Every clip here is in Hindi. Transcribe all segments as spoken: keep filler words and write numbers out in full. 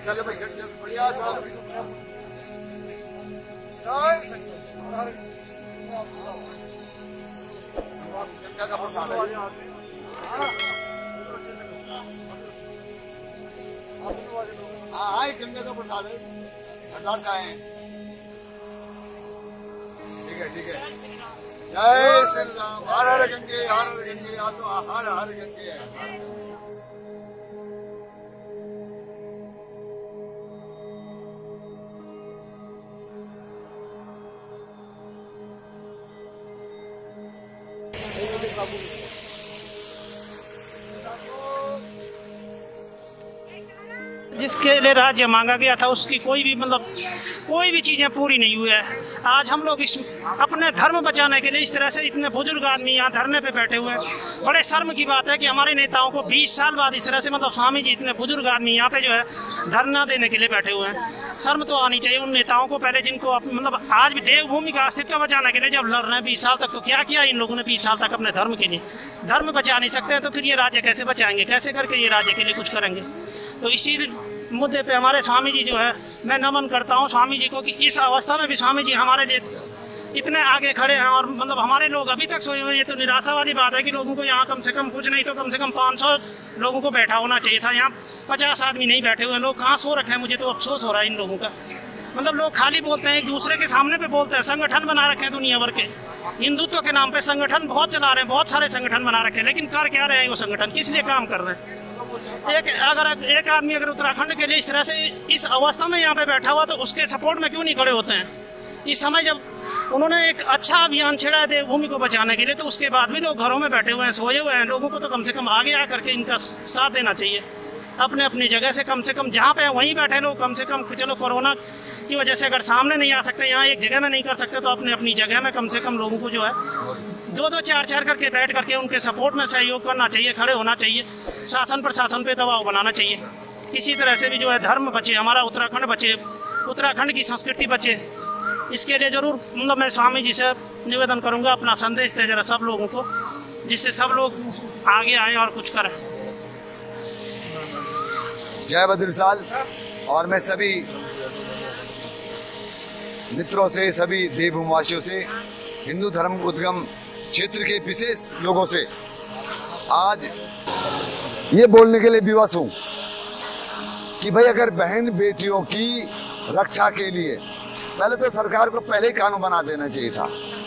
चलो भाई बढ़िया साहब। गंगा का प्रसाद है। हाँ हाँ गंगा का प्रसाद है, हरदार से आए हैं। ठीक है ठीक है। जय श्री राम। हर हर गंगे हर हर गंगे, या तो हर हर गंगे है। जिसके लिए राज्य मांगा गया था उसकी कोई भी मतलब कोई भी चीज़ें पूरी नहीं हुई है। आज हम लोग इस अपने धर्म बचाने के लिए इस तरह से इतने बुजुर्ग आदमी यहाँ धरने पे बैठे हुए हैं। बड़े शर्म की बात है कि हमारे नेताओं को बीस साल बाद इस तरह से मतलब स्वामी जी इतने बुजुर्ग आदमी यहाँ पे जो है धरना देने के लिए बैठे हुए हैं। शर्म तो आनी चाहिए उन नेताओं को पहले, जिनको मतलब आज भी देवभूमि का अस्तित्व बचाने के लिए जब लड़ रहे हैं बीस साल तक, तो क्या किया इन लोगों ने बीस साल तक अपने धर्म के लिए? धर्म बचा नहीं सकते हैं तो फिर ये राज्य कैसे बचाएंगे? कैसे करके ये राज्य के लिए कुछ करेंगे? तो इसी मुद्दे पे हमारे स्वामी जी जो है, मैं नमन करता हूँ स्वामी जी को कि इस अवस्था में भी स्वामी जी हमारे लिए इतने आगे खड़े हैं। और मतलब हमारे लोग अभी तक सोए हुए हैं। ये तो निराशा वाली बात है कि लोगों को यहाँ कम से कम कुछ नहीं तो कम से कम पाँच सौ लोगों को बैठा होना चाहिए था। यहाँ पचास आदमी नहीं बैठे हुए हैं। लोग कहाँ सो रखे हैं? मुझे तो अफसोस हो रहा है इन लोगों का। मतलब लोग खाली बोलते हैं, एक दूसरे के सामने पे बोलते हैं। संगठन बना रखे हैं दुनिया भर के, हिंदुत्व के नाम पे संगठन बहुत चला रहे हैं, बहुत सारे संगठन बना रखे हैं, लेकिन कर क्या रहे हैं वो संगठन? किस लिए काम कर रहे हैं? एक अगर एक आदमी अगर उत्तराखंड के लिए इस तरह से इस अवस्था में यहाँ पे बैठा हुआ तो उसके सपोर्ट में क्यों नहीं खड़े होते हैं? इस समय जब उन्होंने एक अच्छा अभियान छेड़ा है देवभूमि को बचाने के लिए, तो उसके बाद भी लोग घरों में बैठे हुए हैं, सोए हुए हैं। लोगों को तो कम से कम आगे आकर के इनका साथ देना चाहिए। अपने अपनी जगह से कम से कम जहाँ पे वहीं बैठे लोग, कम से कम चलो कोरोना की वजह से अगर सामने नहीं आ सकते, यहाँ एक जगह में नहीं कर सकते, तो अपने अपनी जगह में कम से कम लोगों को जो है दो दो चार चार करके बैठ करके उनके सपोर्ट में सहयोग करना चाहिए, खड़े होना चाहिए। शासन प्रशासन पे दबाव बनाना चाहिए। किसी तरह से भी जो है धर्म बचे, हमारा उत्तराखंड बचे, उत्तराखंड की संस्कृति बचे। इसके लिए ज़रूर मतलब मैं स्वामी जी से निवेदन करूँगा, अपना संदेश दे जरा सब लोगों को, जिससे सब लोग आगे आएँ और कुछ करें। जय बद्र विशाल। और मैं सभी मित्रों से, सभी देवभूमिवासियों से, हिंदू धर्म उद्गम क्षेत्र के विशेष लोगों से आज ये बोलने के लिए विवश हूँ कि भाई अगर बहन बेटियों की रक्षा के लिए पहले तो सरकार को पहले ही कानून बना देना चाहिए था।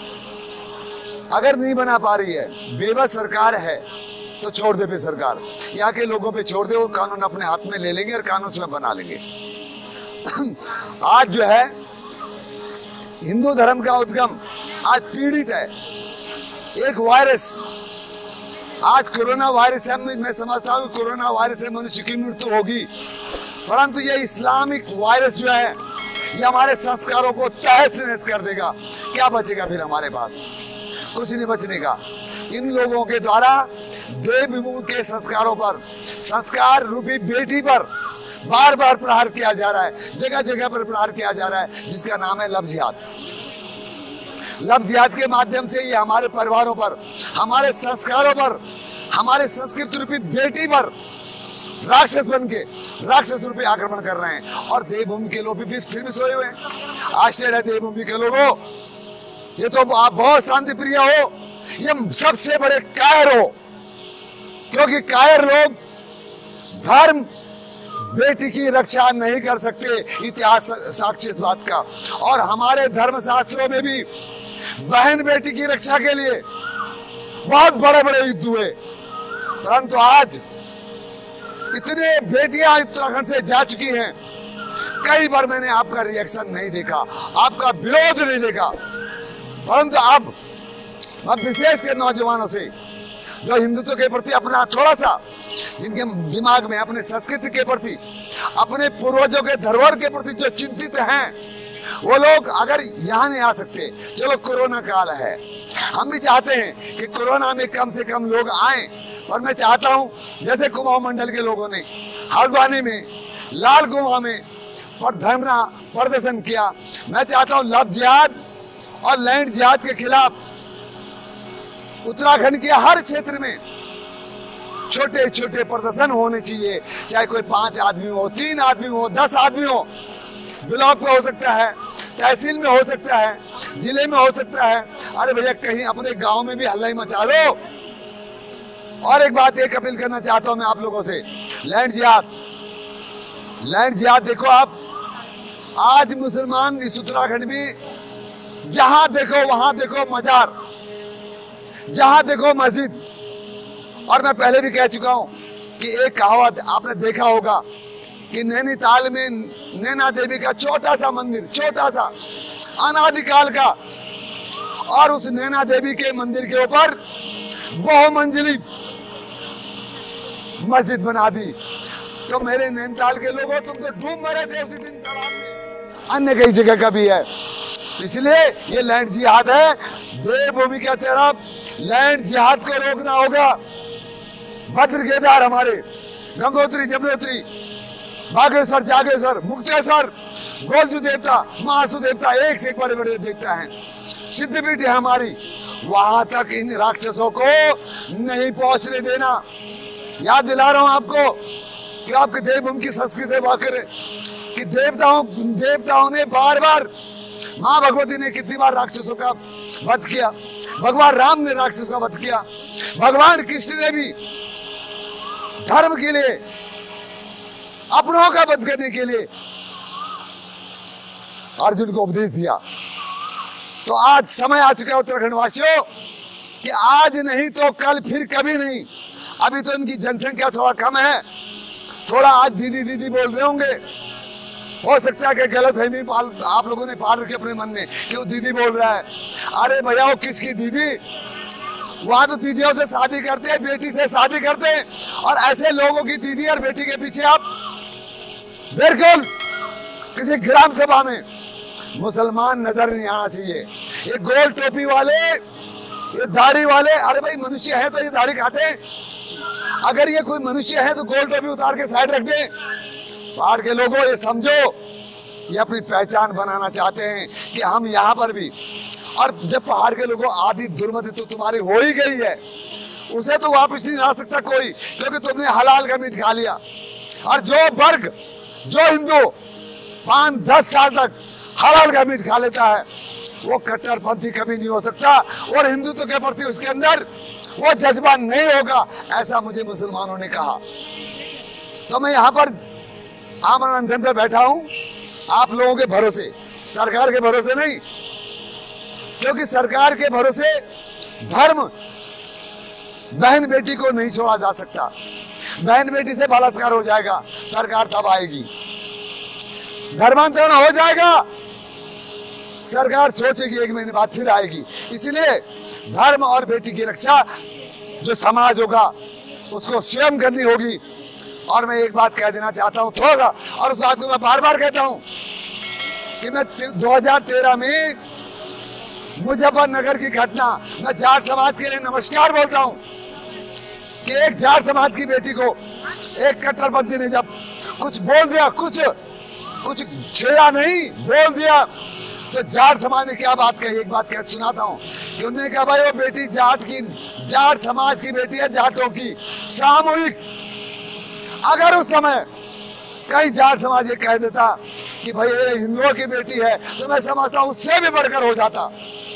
अगर नहीं बना पा रही है, बेबस सरकार है, तो छोड़ दे फिर सरकार, यहाँ के लोगों पे छोड़ दे, वो कानून अपने हाथ में ले लेंगे और कानून स्वयं बना लेंगे। आज जो है हिंदू धर्म का उद्गम आज पीड़ित है। एक वायरस, आज कोरोना वायरस है, मैं समझता हूँ कोरोना वायरस से मनुष्य की मृत्यु होगी, परंतु ये इस्लामिक वायरस जो है ये हमारे संस्कारों को तहस नहस कर देगा। क्या बचेगा फिर हमारे पास? कुछ नहीं बचने का। इन लोगों के द्वारा देवभूमि के संस्कारों पर, संस्कार रूपी बेटी पर बार बार प्रहार किया जा रहा है, जगह जगह पर प्रहार किया जा रहा है, जिसका नाम है लव जिहाद। लव जिहाद के माध्यम से ये हमारे परिवारों पर, हमारे संस्कारों पर, हमारे संस्कृति रूपी बेटी पर राक्षस बन के राक्षस रूपी आक्रमण कर रहे हैं। और देवभूमि के लोग भी फिर, फिर भी सोए हुए हैं। आश्चर्य है देवभूमि के लोगों, ये तो आप बहुत शांति प्रिय हो, ये सबसे बड़े कायर हो, क्योंकि कायर लोग धर्म बेटी की रक्षा नहीं कर सकते। इतिहास साक्षी इस बात का। और हमारे धर्म शास्त्रों में भी बहन बेटी की रक्षा के लिए बहुत बड़े बड़े युद्ध हुए, परंतु आज इतने बेटियां उत्तराखंड से जा चुकी हैं, कई बार मैंने आपका रिएक्शन नहीं देखा, आपका विरोध नहीं देखा। परंतु अब अब विशेष के नौजवानों से जो हिंदुत्व के प्रति अपना थोड़ा सा, जिनके दिमाग में अपने संस्कृति के प्रति, अपने पूर्वजों के धरोहर के प्रति जो चिंतित हैं, वो लोग अगर यहाँ नहीं आ सकते, चलो कोरोना काल है, हम भी चाहते हैं कि कोरोना में कम से कम लोग आए। और मैं चाहता हूँ जैसे कुमाऊं मंडल के लोगों ने हल्द्वानी में, लाल कुआं में और धरना प्रदर्शन किया, मैं चाहता हूँ लव जिहाद और लैंड जिहाद के खिलाफ उत्तराखंड के हर क्षेत्र में छोटे छोटे प्रदर्शन होने चाहिए, चाहे कोई पांच आदमी हो, तीन आदमी हो, दस आदमी हो, ब्लॉक में हो सकता है, तहसील में हो सकता है, जिले में हो सकता है। अरे भैया कहीं अपने गांव में भी हल्ला ही मचा लो। और एक बात एक अपील करना चाहता हूं मैं आप लोगों से, लैंड जिहाद, लैंड जिहाद देखो आप, आज मुसलमान इस उत्तराखंड में जहां देखो वहां देखो मजार, जहां देखो मस्जिद। और मैं पहले भी कह चुका हूं कि एक कहावत आपने देखा होगा कि नैनीताल में नैना देवी का छोटा सा मंदिर, छोटा सा अनादिकाल का, और उस नैना देवी के मंदिर के ऊपर बहुमंजिली मस्जिद बना दी। तो मेरे नैनीताल के लोगों, तुम तो डूब मरे थे उसी दिन तालाब में। अन्य कई जगह का भी है, इसलिए ये लैंड जिहाद है। देवभूमि का तरफ लैंड जिहाद को रोकना होगा। भद्र केदार हमारे, गंगोत्री, जमुनोत्री, बागेश्वर, जागेश्वर, मुक्तेश्वर, गोलजू देवता, महासु देवता, एक से एक बड़े बड़े देवता हैं, सिद्धपीठ है हमारी, वहां तक इन राक्षसों को नहीं पहुंचने देना। याद दिला रहा हूं आपको कि आपके देवभूमि की संस्कृति से वाकिफ है कि देवताओं देवताओं ने बार बार, माँ भगवती ने कितनी बार राक्षसों का वध किया, भगवान राम ने राक्षसों का वध किया, भगवान कृष्ण ने भी धर्म के लिए, अपनों का वध करने के लिए अर्जुन को उपदेश दिया। तो आज समय आ चुका है उत्तराखंड वासियों कि आज नहीं तो कल, फिर कभी नहीं। अभी तो इनकी जनसंख्या थोड़ा कम है, थोड़ा आज दीदी दीदी बोल रहे होंगे, हो सकता है कि गलत फहमी पाल आप लोगों ने पाल रखी अपने मन में कि वो दीदी बोल रहा है। अरे भैया वो किसकी दीदी, वहां तो दीदियों से शादी करते हैं, बेटी से शादी करते हैं, और ऐसे लोगों की दीदी और बेटी के पीछे आप बिल्कुल किसी ग्राम सभा में मुसलमान नजर नहीं आना चाहिए। ये गोल टोपी वाले, ये दाढ़ी वाले, अरे भाई मनुष्य है तो ये दाढ़ी काटे, अगर ये कोई मनुष्य है तो गोल टोपी उतार के साइड रख दे। पहाड़ के लोगों ये समझो, ये अपनी पहचान बनाना चाहते हैं कि हम यहाँ पर भी, और जब पहाड़ के लोगों आदि दुर्मति तो तुम्हारी हो ही गई है, उसे तो वापस नहीं ला सकता कोई, क्योंकि तुमने हलाल का मीट खा लिया। और जो वर्ग, जो हिंदू पाँच दस साल तक हलाल का मीट खा लेता है, वो कट्टरपंथी कभी नहीं हो सकता, और हिंदुत्व के प्रति उसके अंदर वो जज्बा नहीं होगा, ऐसा मुझे मुसलमानों ने कहा। तो मैं यहाँ पर आमरण अनशन पे बैठा हूँ आप लोगों के भरोसे, सरकार के भरोसे नहीं, क्योंकि सरकार के भरोसे धर्म बहन बेटी को नहीं छोड़ा जा सकता। बहन बेटी से बलात्कार हो जाएगा, सरकार तब आएगी। धर्मांतरण हो जाएगा, सरकार सोचेगी, एक महीने बाद फिर आएगी। इसलिए धर्म और बेटी की रक्षा जो समाज होगा उसको स्वयं करनी होगी। और मैं एक बात कह देना चाहता हूं थोड़ा सा, और उस बात को मैं बार बार कहता हूं कि मैं दो हज़ार तेरह में मुजफ्फरनगर की घटना, मैं जाट समाज के लिए नमस्कार बोलता हूं कि एक जाट समाज की बेटी को एक कट्टरपंथी ने जब कुछ बोल दिया, कुछ कुछ छेड़ा नहीं, बोल दिया, तो जाट समाज ने क्या बात कही, एक बात कह सुनाता हूँ कि उन्होंने कहा भाई वो बेटी जाट की, जाट समाज की बेटी है, जाटों की सामूहिक। अगर उस समय कहीं जाट समाज ये कह देता कि भाई ये हिंदुओं की बेटी है, तो मैं समझता हूँ उससे भी बढ़कर हो जाता।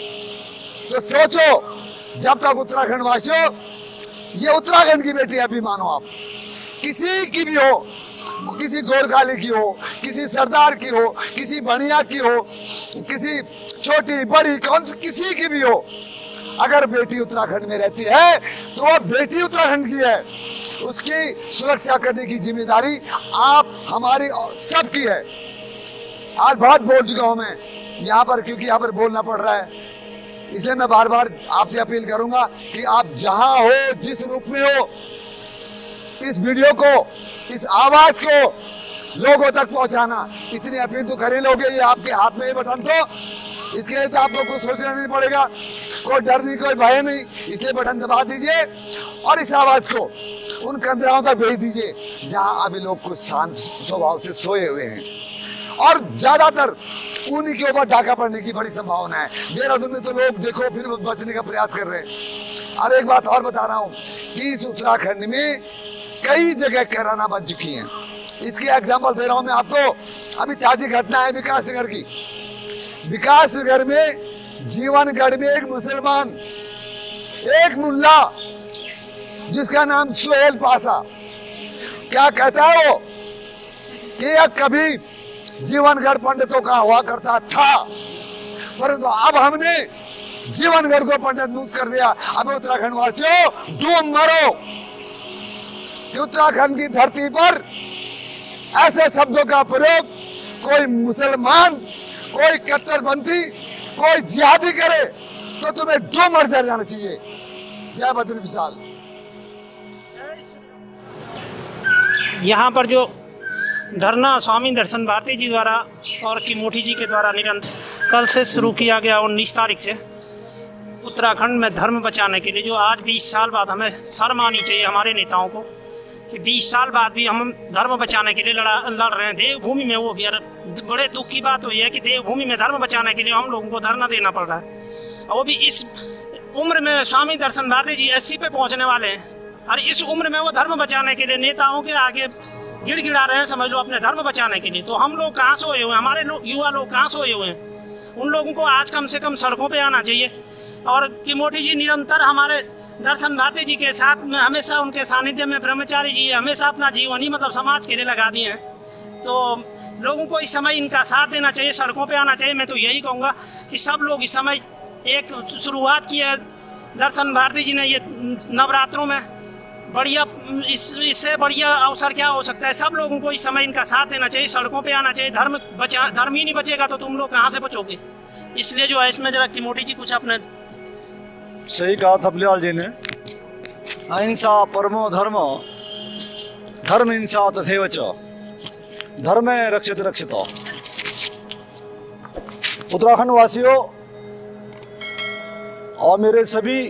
तो सोचो, जब तक उत्तराखंड वासियों, ये उत्तराखंड की बेटी है, अभी मानो आप, किसी की भी हो, किसी गोरखाली की हो, किसी सरदार की हो, किसी बनिया की हो, किसी छोटी बड़ी कौन सी किसी की भी हो, अगर बेटी उत्तराखंड में रहती है तो वो बेटी उत्तराखंड की है, उसकी सुरक्षा करने की जिम्मेदारी आप हमारी सबकी है। आज बहुत बोल चुका हूं मैं यहाँ पर, क्योंकि यहाँ पर बोलना पड़ रहा है, इसलिए मैं बार बार आपसे अपील करूंगा कि आप जहां हो, जिस रूप में हो, इस वीडियो को, इस आवाज को लोगों तक पहुंचाना। इतनी अपील तो करे लोगे, ये आपके हाथ में ये बटन, तो इसके लिए तो आपको कुछ सोचना नहीं पड़ेगा, कोई डर नहीं, कोई भय नहीं, इसलिए बटन दबा दीजिए और इस आवाज को उन कंदराओं तक भेज दीजिए जहां अभी लोग कुछ शांत स्वभाव से सोए हुए हैं, और ज्यादातर उन्हीं के ऊपर डाका पड़ने की बड़ी संभावना है। देहरादून में तो लोग देखो फिर बचने का प्रयास कर रहे हैं। और एक बात और बता रहा हूँ कि इस उत्तराखंड में कई जगह कैराना बन चुकी हैं। इसकी एग्जाम्पल दे रहा हूँ मैं आपको। अभी ताजी घटना है विकासनगर की। विकासनगर में जीवनगढ़ में एक मुसलमान, एक मुल्ला जिसका नाम सुहेल पासा, क्या कहता है वो कि यह कभी जीवनगढ़ पंडितों का हुआ करता था, परंतु अब हमने जीवनगढ़ को पंडित मुक्त कर दिया। अब उत्तराखंड वासियों डूब मरो कि उत्तराखंड की धरती पर ऐसे शब्दों का प्रयोग कोई मुसलमान, कोई कट्टरपंथी, कोई जिहादी करे तो तुम्हें डूब मर जाना चाहिए। जय बद्री विशाल। यहाँ पर जो धरना स्वामी दर्शन भारती जी द्वारा और किमोठी जी के द्वारा निरंतर कल से शुरू किया गया उन्नीस तारीख से उत्तराखंड में धर्म बचाने के लिए, जो आज बीस साल बाद हमें शर्म आनी चाहिए हमारे नेताओं को कि बीस साल बाद भी हम धर्म बचाने के लिए लड़ा लड़ रहे हैं। देवभूमि में वो भी, यार बड़े दुख की बात हुई है कि देवभूमि में धर्म बचाने के लिए हम लोगों को धरना देना पड़ रहा है, और वो भी इस उम्र में। स्वामी दर्शन भारती जी अस्सी पे पहुंचने वाले हैं और इस उम्र में वो धर्म बचाने के लिए नेताओं के आगे गिड़गिड़ा रहे हैं, समझ लो, अपने धर्म बचाने के लिए। तो हम लोग कहाँ सोए हुए हैं, हमारे लोग युवा लोग कहाँ सोए हुए हैं? उन लोगों को आज कम से कम सड़कों पे आना चाहिए। और किमोठी जी निरंतर हमारे दर्शन भारती जी के साथ में, हमेशा उनके सानिध्य में ब्रह्मचारी जी हमेशा अपना जीवन ही मतलब समाज के लिए लगा दिए हैं। तो लोगों को इस समय इनका साथ देना चाहिए, सड़कों पे आना चाहिए। मैं तो यही कहूँगा कि सब लोग इस समय एक शुरुआत की है दर्शन भारती जी ने ये नवरात्रों में, बढ़िया इस इससे बढ़िया अवसर क्या हो सकता है। सब लोगों को इस समय इनका साथ देना चाहिए, सड़कों पे आना चाहिए। धर्म बचा, धर्म ही नहीं बचेगा तो तुम लोग कहाँ से बचोगे? इसलिए जो है इसमें जरा किमोठी जी कुछ अपने। सही कहा थपलियाल जी ने, अहिंसा परमो धर्म, धर्म हिंसा तथैव च, धर्म रक्षित रक्षित। उत्तराखंड वासियों और मेरे सभी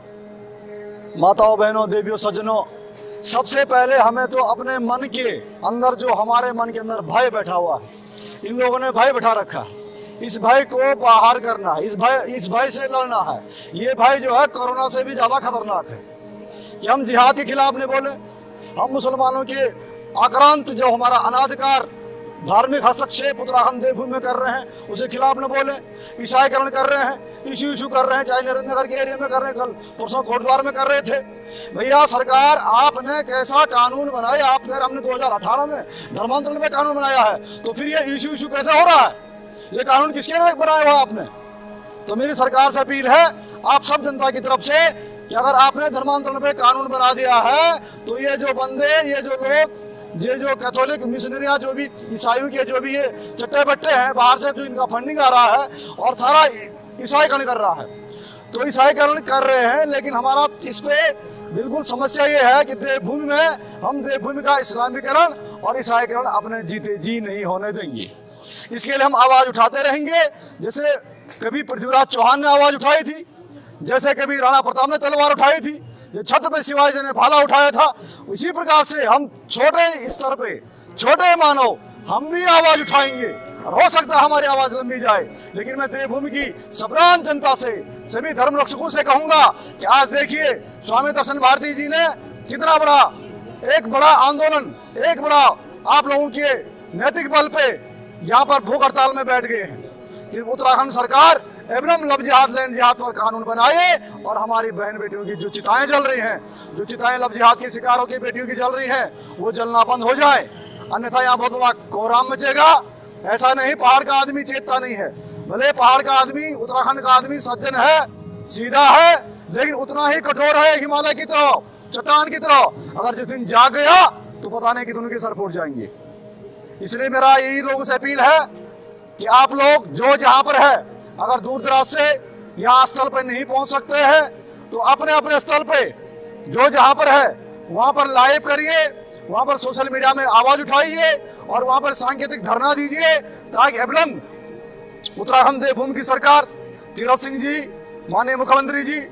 माताओं बहनों देवियों सज्जनों, सबसे पहले हमें तो अपने मन के अंदर, जो हमारे मन के अंदर भय बैठा हुआ है, इन लोगों ने भय बैठा रखा है, इस भय को बाहर करना है, इस भय इस भय से लड़ना है। ये भय जो है कोरोना से भी ज्यादा खतरनाक है कि हम जिहाद के खिलाफ नहीं बोले, हम मुसलमानों के आक्रांत जो हमारा अनाधिकार धार्मिक हस्तक्षेप उत्तराखंड देवभूमि में कर रहे हैं उसके खिलाफ न बोले, ईसाईकरण कर रहे हैं, इशू इशू कर रहे हैं, चाहे नरेंद्र के एरिया में कर रहे हैं, कल परसों कोटद्वार में कर रहे थे। भैया सरकार आपने कैसा कानून बनाया? आप कह रहे हमने दो हजार अठारह में धर्मांतरण में कानून बनाया है, तो फिर ये इशू इशू कैसे हो रहा है? ये कानून किसके लिए बनाया हुआ आपने? तो मेरी सरकार से अपील है आप सब जनता की तरफ से कि अगर आपने धर्मांतरण पे कानून बना दिया है तो ये जो बंदे, ये जो लोग, ये जो कैथोलिक मिशनरियाँ, जो भी ईसाइयों के जो भी ये चट्टे बट्टे हैं बाहर से, जो इनका फंडिंग आ रहा है और सारा ईसाईकरण कर रहा है, तो ईसाईकरण कर रहे हैं। लेकिन हमारा इस पे बिल्कुल समस्या ये है कि देवभूमि में हम देवभूमि का इस्लामीकरण और ईसाईकरण अपने जीते जी नहीं होने देंगे। इसके लिए हम आवाज उठाते रहेंगे, जैसे कभी पृथ्वीराज चौहान ने आवाज उठाई थी, जैसे कभी राणा प्रताप ने तलवार उठाई थी, जो छत्रपति शिवाजी ने भाला उठाया था, उसी प्रकार से हम छोटे स्तर पे, छोटे मानव, हम भी आवाज उठाएंगे और हो सकता है हमारी आवाज लंबी जाए। लेकिन मैं देवभूमि की सबरान जनता से, सभी धर्म रक्षकों से कहूंगा कि आज देखिए स्वामी दर्शन भारती जी ने कितना बड़ा एक बड़ा आंदोलन, एक बड़ा आप लोगों के नैतिक बल पे यहाँ पर भूख हड़ताल में बैठ गए हैं कि उत्तराखंड सरकार एवं लव जिहाद लैंड जिहाद पर कानून बनाए और हमारी बहन बेटियों की जो चिताएं जल रही हैं, जो चिताएं लव जिहाद के शिकारों की बेटियों की जल रही हैं, वो जलना बंद हो जाए, अन्यथा यहाँ बहुत बड़ा कोहराम मचेगा। ऐसा नहीं पहाड़ का आदमी चेतता नहीं है, भले पहाड़ का आदमी, उत्तराखंड का आदमी सज्जन है, सीधा है, लेकिन उतना ही कठोर है हिमालय की तरह, चट्टान की तरह। अगर जिस दिन जाग गया तो पता नहीं कितनों के सर फूट जाएंगे। इसलिए मेरा यही लोगों से अपील है कि आप लोग जो जहाँ पर है, अगर दूर दराज से यहाँ स्थल पर नहीं पहुँच सकते हैं तो अपने अपने स्थल पे जो जहाँ पर है वहाँ पर लाइव करिए, वहाँ पर सोशल मीडिया में आवाज उठाइए और वहाँ पर सांकेतिक धरना दीजिए, ताकि एवं उत्तराखंड देवभूमि की सरकार, तीरथ सिंह जी, माननीय मुख्यमंत्री जी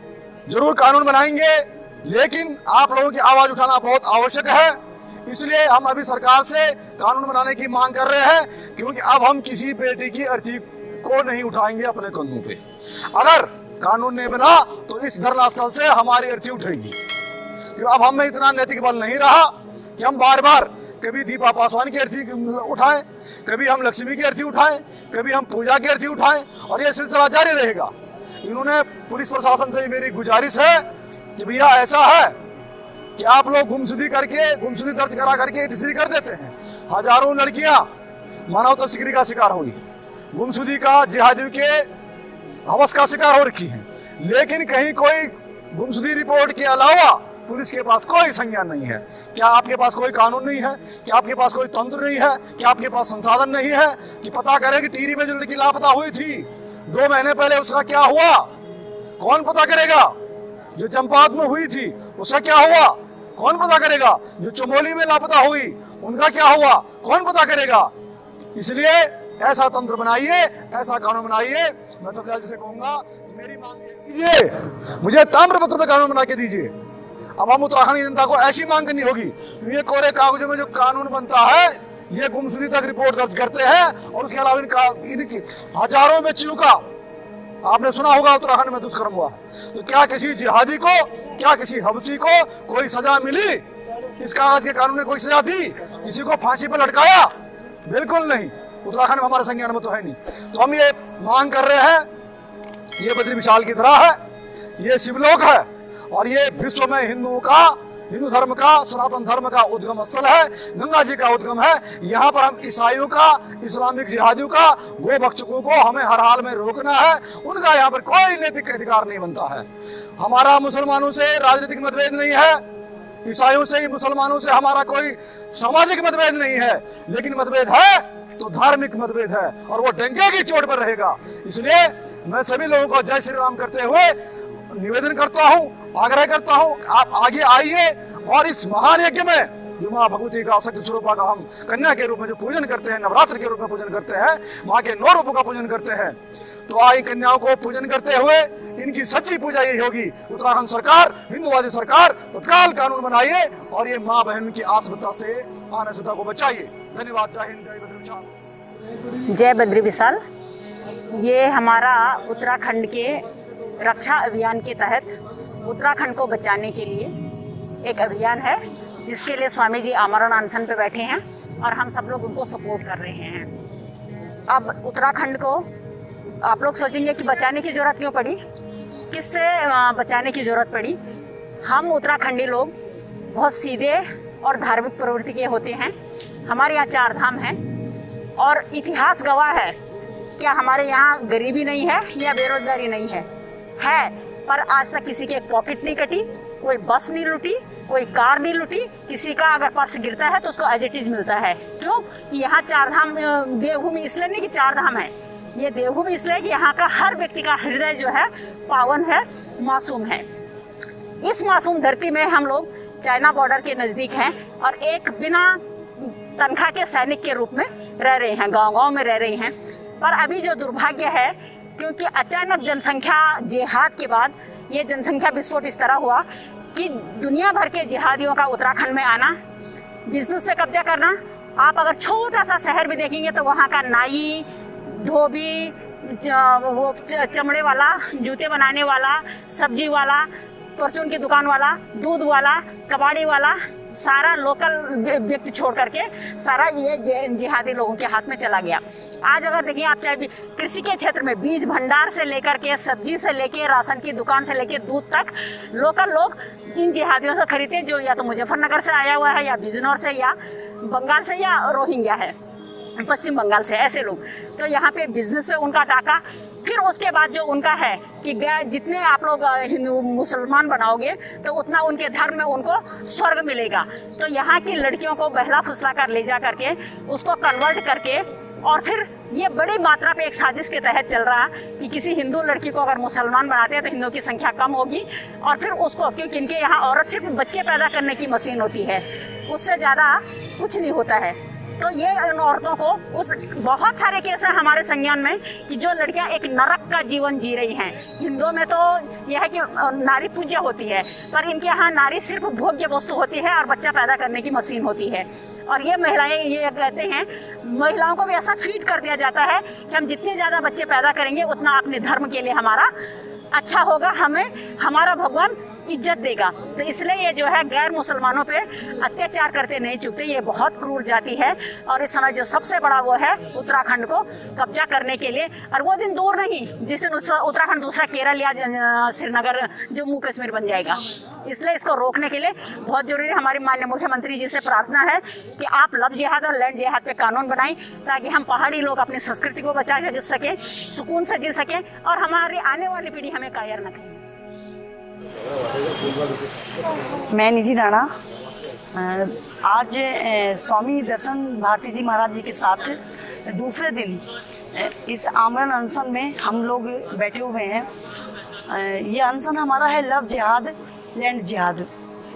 जरूर कानून बनाएंगे, लेकिन आप लोगों की आवाज उठाना बहुत आवश्यक है। इसलिए हम अभी सरकार से कानून बनाने की मांग कर रहे हैं, क्योंकि अब हम किसी बेटी की अर्थी को नहीं उठाएंगे अपने कंधों पे। अगर कानून नहीं बना तो इस धरना स्थल से हमारी अर्थी उठेगी। क्योंकि अब हम में इतना नैतिक बल नहीं रहा कि हम बार बार कभी दीपा पासवान की अर्थी उठाएं, कभी हम लक्ष्मी की अर्थी उठाएं, कभी हम पूजा की अर्थी उठाएं, और ये सिलसिला जारी रहेगा। इन्होंने पुलिस प्रशासन से मेरी गुजारिश है कि भैया ऐसा है कि आप लोग गुमशुदगी करके गुमशुदगी दर्ज करा करके तीसरी कर देते हैं। हजारों लड़कियां मानव तस्करी का शिकार हुई, गुमशुदगी का जिहादियों के हवस का शिकार हो रखी है, लेकिन कहीं कोई गुमशुदगी रिपोर्ट के अलावा पुलिस के पास कोई संज्ञान नहीं है। क्या आपके पास कोई कानून नहीं है? क्या आपके पास कोई तंत्र नहीं है? क्या आपके पास संसाधन नहीं है कि पता करें कि टिहरी में जो लड़की लापता हुई थी दो महीने पहले उसका क्या हुआ? कौन पता करेगा? जो चंपावत में हुई थी उसका क्या हुआ? कौन पता करेगा? जो चमोली में लापता हुई उनका क्या हुआ? कौन पता करेगा? इसलिए ऐसा तंत्र बनाइए, ऐसा कानून बनाइए। मैं तबलाल जी से कहूंगा मेरी मांग कीजिए, मुझे ताम्रपत्र में कानून बना के दीजिए। अब हम उत्तराखंड की जनता को ऐसी मांग करनी होगी, ये कोरे कागजों में जो कानून बनता है ये गुमशुदगी तक रिपोर्ट दर्ज करते हैं, और उसके अलावा इनका इनकी हजारों बच्चियों का आपने सुना होगा उत्तराखंड में दुष्कर्म हुआ, तो क्या किसी जिहादी को, क्या किसी हबसी को कोई सजा मिली? इस कागज के कानून ने कोई सजा दी? किसी को फांसी पर लटकाया? बिल्कुल नहीं। उत्तराखंड में हमारे संज्ञान में तो है नहीं। तो हम ये मांग कर रहे हैं, ये बद्री विशाल की तरह है, ये शिवलोक है, और ये विश्व में हिंदुओं का, हिंदू धर्म का, सनातन धर्म का उद्गम स्थल है, गंगा जी का उद्गम है। यहाँ पर हम ईसाइयों का, इस्लामिक जिहादियों का, गो भक्षकों को हमें हर हाल में रोकना है। उनका यहाँ पर कोई नैतिक अधिकार नहीं बनता है। हमारा मुसलमानों से राजनीतिक मतभेद नहीं है, ईसाइयों से, मुसलमानों से हमारा कोई सामाजिक मतभेद नहीं है, लेकिन मतभेद है तो धार्मिक मतभेद है, और वो डंके की चोट पर रहेगा। इसलिए मैं सभी लोगों को जय श्री राम करते हुए निवेदन करता हूँ, आग्रह करता हूँ, आप आगे आइए और इस महान यज्ञ में जो माँ भगवती का शक्ति स्वरूपा का हम कन्या के रूप में जो पूजन करते हैं, नवरात्र के रूप में पूजन करते हैं, माँ के नौ रूपों का पूजन करते हैं, तो आई कन्याओं को पूजन करते हुए इनकी सच्ची पूजा यही होगी। उत्तराखंड सरकार, हिंदुवादी सरकार तत्काल कानून बनाइए और ये माँ बहन की आस्था से आनस्वता को बचाइए। धन्यवाद। जय हिंद, जय बद्री विशाल। जय बद्री विशाल। ये हमारा उत्तराखंड के रक्षा अभियान के तहत उत्तराखंड को बचाने के लिए एक अभियान है, जिसके लिए स्वामी जी आमरण अनशन पे बैठे हैं और हम सब लोग उनको सपोर्ट कर रहे हैं। अब उत्तराखंड को आप लोग सोचेंगे कि बचाने की ज़रूरत क्यों पड़ी, किससे बचाने की ज़रूरत पड़ी। हम उत्तराखंडी लोग बहुत सीधे और धार्मिक प्रवृत्ति के होते हैं। हमारे यहाँ चार धाम हैं और इतिहास गवाह है, क्या हमारे यहाँ गरीबी नहीं है या बेरोजगारी नहीं है? है, पर आज तक किसी की एक पॉकेट नहीं कटी, कोई बस नहीं लूटी, कोई कार नहीं लूटी। किसी का अगर पर्स गिरता है तो उसको एज इट इज मिलता है। क्यों? कि यहाँ चार धाम, देवभूमि इसलिए नहीं कि चार धाम है, ये देवभूमि इसलिए कि यहाँ का हर व्यक्ति का हृदय जो है पावन है, मासूम है। इस मासूम धरती में हम लोग चाइना बॉर्डर के नज़दीक हैं और एक बिना तनख्वाह के सैनिक के रूप में रह रहे हैं, गांव-गांव में रह रहे हैं। पर अभी जो दुर्भाग्य है, क्योंकि अचानक जनसंख्या जिहाद के बाद ये जनसंख्या विस्फोट इस तरह हुआ कि दुनिया भर के जिहादियों का उत्तराखंड में आना, बिजनेस पे कब्जा करना। आप अगर छोटा सा शहर भी देखेंगे तो वहाँ का नाई, धोबी, वो चमड़े वाला, जूते बनाने वाला, सब्जी वाला, परचून की दुकान वाला, दूध वाला, कबाड़ी वाला, सारा लोकल व्यक्ति छोड़ करके सारा ये जिहादी लोगों के हाथ में चला गया। आज अगर देखिए आप, चाहे कृषि के क्षेत्र में बीज भंडार से लेकर के, सब्जी से लेके, राशन की दुकान से लेके दूध तक लोकल लोग इन जिहादियों से खरीदते, जो या तो मुजफ्फरनगर से आया हुआ है, या बिजनौर से, या बंगाल से, या रोहिंग्या है पश्चिम बंगाल से, ऐसे लोग। तो यहाँ पे बिजनेस पे उनका टाका। फिर उसके बाद जो उनका है कि जितने आप लोग हिंदू मुसलमान बनाओगे तो उतना उनके धर्म में उनको स्वर्ग मिलेगा। तो यहाँ की लड़कियों को बहला फुसला कर ले जा करके उसको कन्वर्ट करके, और फिर ये बड़ी मात्रा पे एक साजिश के तहत चल रहा कि किसी हिंदू लड़की को अगर मुसलमान बनाते हैं तो हिंदुओं की संख्या कम होगी, और फिर उसको, क्योंकि इनके यहाँ औरत सिर्फ बच्चे पैदा करने की मशीन होती है, उससे ज़्यादा कुछ नहीं होता है। तो ये इन औरतों को, उस बहुत सारे केस हैं हमारे संज्ञान में कि जो लड़कियां एक नरक का जीवन जी रही हैं। हिंदुओं में तो यह है कि नारी पूज्य होती है, पर इनके यहाँ नारी सिर्फ भोग्य वस्तु होती है और बच्चा पैदा करने की मशीन होती है। और ये महिलाएं ये कहते हैं, महिलाओं को भी ऐसा फीड कर दिया जाता है कि हम जितने ज़्यादा बच्चे पैदा करेंगे उतना अपने धर्म के लिए हमारा अच्छा होगा, हमें हमारा भगवान इज्जत देगा। तो इसलिए ये जो है गैर मुसलमानों पे अत्याचार करते नहीं चुकते। ये बहुत क्रूर जाति है और इस समय जो सबसे बड़ा वो है उत्तराखंड को कब्जा करने के लिए। और वो दिन दूर नहीं जिस दिन उत्तराखंड दूसरा केरल या श्रीनगर जम्मू कश्मीर बन जाएगा। इसलिए इसको रोकने के लिए बहुत जरूरी है। हमारी माननीय मुख्यमंत्री जी से प्रार्थना है कि आप लव जिहाद और लैंड जिहाद पे कानून बनाएं ताकि हम पहाड़ी लोग अपनी संस्कृति को बचा सकें, सुकून से जी सकें और हमारी आने वाली पीढ़ी हमें कायर न कहे। मैं निधि राणा आज स्वामी दर्शन भारती जी महाराज जी के साथ दूसरे दिन इस आमरण अनशन में हम लोग बैठे हुए हैं। ये अनशन हमारा है लव जिहाद लैंड जिहाद।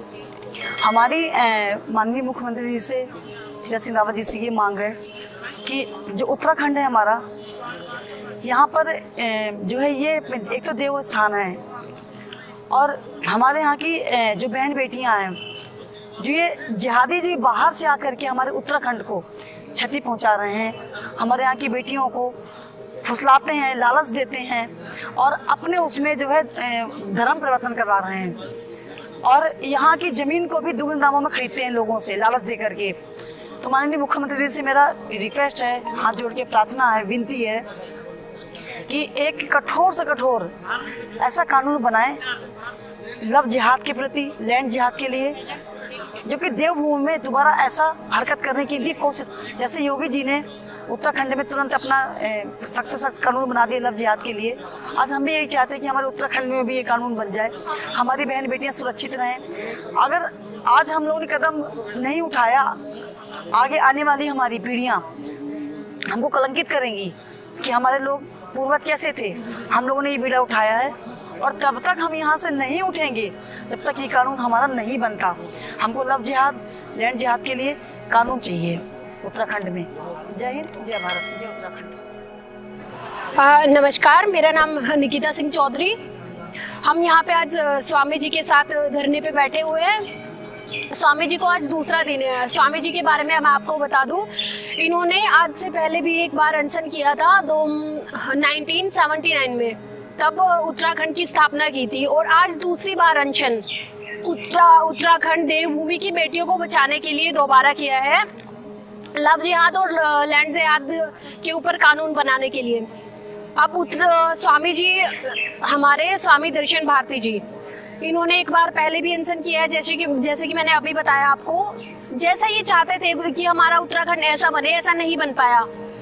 हमारी माननीय मुख्यमंत्री जी से तीरथ सिंह रावत जी से ये मांग है कि जो उत्तराखंड है हमारा, यहाँ पर जो है ये एक तो देव स्थान है और हमारे यहाँ की जो बहन बेटियाँ हैं जो ये जिहादी जी बाहर से आकर के हमारे उत्तराखंड को क्षति पहुँचा रहे हैं, हमारे यहाँ की बेटियों को फुसलाते हैं, लालच देते हैं और अपने उसमें जो है धर्म परिवर्तन करवा रहे हैं और यहाँ की ज़मीन को भी दुगने दामों में खरीदते हैं लोगों से लालच दे करके। तो माननीय मुख्यमंत्री जी से मेरा रिक्वेस्ट है, हाथ जोड़ के प्रार्थना है, विनती है कि एक कठोर से कठोर ऐसा कानून बनाए लव जिहाद के प्रति, लैंड जिहाद के लिए, जो कि देवभूमि में दोबारा ऐसा हरकत करने की भी कोशिश, जैसे योगी जी ने उत्तराखंड में तुरंत अपना सख्त सख्त कानून बना दिया लव जिहाद के लिए। आज हम भी यही चाहते हैं कि हमारे उत्तराखंड में भी ये कानून बन जाए, हमारी बहन बेटियां सुरक्षित रहें। अगर आज हम लोगों ने कदम नहीं उठाया, आगे आने वाली हमारी पीढ़ियाँ हमको कलंकित करेंगी कि हमारे लोग पूर्वज कैसे थे। हम लोगों ने ये बीड़ा उठाया है और तब तक हम यहाँ से नहीं उठेंगे जब तक ये कानून हमारा नहीं बनता। हमको लव जिहाद लैंड जिहाद के लिए कानून चाहिए उत्तराखंड में। जय हिंद, जय भारत, जय उत्तराखंड। नमस्कार, मेरा नाम निकिता सिंह चौधरी। हम यहाँ पे आज स्वामी जी के साथ धरने पे बैठे हुए हैं। स्वामी जी को आज दूसरा दिन है। स्वामी जी के बारे में मैं आपको बता दूं, इन्होंने आज से पहले भी एक बार अनशन किया था दो नाइनटीन सेवेंटी नाइन में, तब उत्तराखंड की स्थापना की थी और आज दूसरी बार अनशन उत्तरा उत्तराखंड देवभूमि की बेटियों को बचाने के लिए दोबारा किया है, लव जिहाद और लैंड जिहाद के ऊपर कानून बनाने के लिए। अब उत्तर स्वामी जी हमारे स्वामी दर्शन भारती जी, इन्होंने एक बार पहले भी अनशन किया है, जैसे कि जैसे कि मैंने अभी बताया आपको। जैसा ये चाहते थे कि हमारा उत्तराखंड ऐसा बने, ऐसा नहीं बन पाया।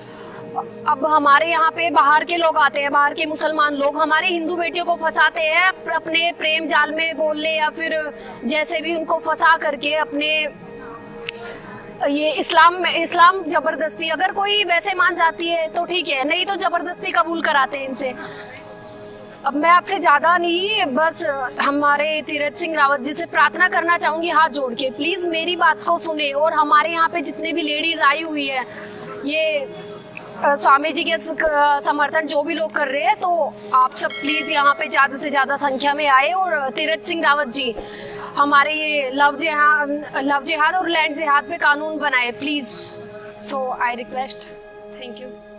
अब हमारे यहाँ पे बाहर के लोग आते हैं, बाहर के मुसलमान लोग हमारे हिंदू बेटियों को फंसाते हैं अपने प्रेम जाल में बोल ले या फिर जैसे भी उनको फंसा करके अपने ये इस्लाम में इस्लाम जबरदस्ती, अगर कोई वैसे मान जाती है तो ठीक है, नहीं तो जबरदस्ती कबूल कराते हैं इनसे। अब मैं आपसे ज्यादा नहीं, बस हमारे तीरथ सिंह रावत जी से प्रार्थना करना चाहूंगी हाथ जोड़ के, प्लीज मेरी बात को सुने। और हमारे यहाँ पे जितने भी लेडीज आई हुई है, ये स्वामी जी के समर्थन जो भी लोग कर रहे हैं, तो आप सब प्लीज यहाँ पे ज्यादा से ज्यादा संख्या में आए और तीरथ सिंह रावत जी हमारे ये लव जिहाद लव जिहाद और लैंड जिहाद पे कानून बनाए please. So I request, thank you.